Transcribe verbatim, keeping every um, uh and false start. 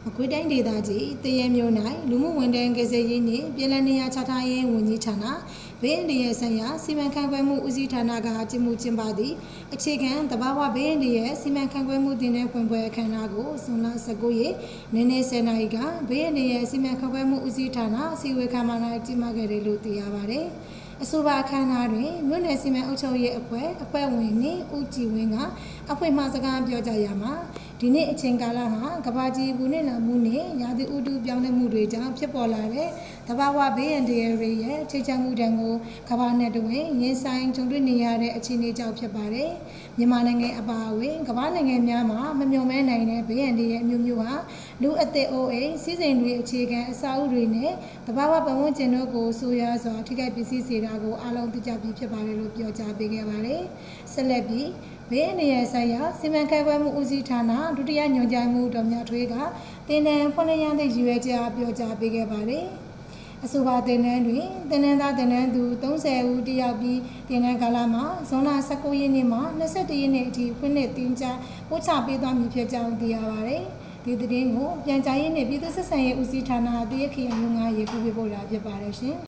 ခွေးတိုင်းဒေသကြီးတရဲမျိုး၌လူမှုဝန်ထမ်းကယ်ဆယ်ရေးနှင့်ပြည်내နေရာချထားရေးဝန်ကြီးဌာနဘေးအန္တရာယ်ဆိုင်ရာစီမံခန့်ခွဲမှုဦးစီးဌာနကကျင်းပကျင်းပသည့်အခြေခံသဘာဝဘေးအန္တရာယ်စီမံခန့်ခွဲမှုတင်တဲ့ဖွင့်ပွဲအခမ်းအနားကိုဇွန်လ၁၉ရက်နေ့နေ့၁၀နာရီကဘေးအန္တရာယ်စီမံခန့်ခွဲမှုဦးစီးဌာနအစည်းအဝေးခမ်းမ၌ကျင်းပခဲ့တယ်လို့သိရပါတယ်။အဆိုပါအခမ်းအနားတွင်မြို့နယ်စီမံအုပ်ချုပ်ရေးအဖွဲ့အဖွဲ့ဝင်နှင့်ဦးကြည်ဝင်းကအဖွဲ့မှစကားပြောကြားရမှာဒီနေ့အချိန်ကာလမှာကဘာကြီးဘူးနဲ့လာမှုနဲ့ရာသီဥတုပြောင်းလဲမှုတွေကြောင့်ဖြစ်ပေါ်လာတဲ့သဘာဝဘေးအန္တရာယ်တွေရဲ့ထိချမှုတံကိုကဘာနဲ့တွင်ရင်ဆိုင်ကြုံတွေ့နေရတဲ့အခြေအနေကြောင့်ဖြစ်ပါတယ်။မြန်မာနိုင်ငံအပါအဝင်ကဘာနိုင်ငံများမှာမမျှော်မဲနိုင်တဲ့ဘေးအန္တရာယ်မျိုးမျိုးဟာလူအသက်အိုးအိမ်စီးစိမ်တွေအခြေခံအစာအုပ်တွေနဲ့သဘာဝပတ်ဝန်းကျင်တို့ကိုဆိုးရွားစွာထိခိုက်ပစ္စည်းစေတာကိုအားလုံးသိကြပြီးဖြစ်ပါတယ်လို့ပြောကြားပေးခဲ့ပါတယ်။ဆက်လက်ပြီးဘေးအန္တရာယ်ဆိုင်ရာစီမံခန့်ခွဲမှုဦးစီးဌာနဒုတိယညွှန်ကြားမှုတော်မြတ်ထွေးကတင်နန်းဖွင့်လျရသည့်ရည်ရွယ်ချက်ပြောကြားပေးခဲ့ပါတယ်။အဆိုပါတင်နန်းတွင်တင်နန်းသားတင်နန်းသူ၃၀ဦးတယောက်ပြီးတင်နန်းကာလမှာဇွန်လ၁၉ရက်နေ့မှ၂၁ရက်နေ့အထိဖွင့်လှစ်တင်ကြားပို့ချပေးသွားမည်ဖြစ်ကြောင်းသိရပါတယ်။ဒီသတင်းကိုပြန်ကြားရေးနှင့်ပြည်သူ့ဆက်ဆံရေးဦးစီးဌာနတရက်ခရိုင်ရုံးကရေကူးပေးပို့လာဖြစ်ပါတယ်ရှင်။